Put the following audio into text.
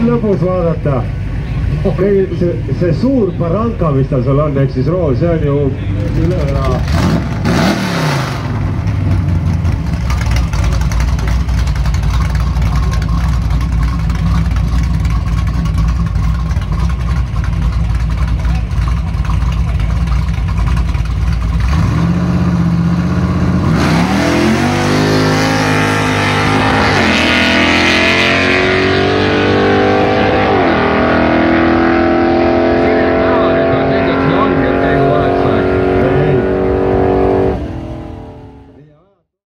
lõbus vaadata. See suur baranka, mis tal seal on, ehk siis rool, see on ju üle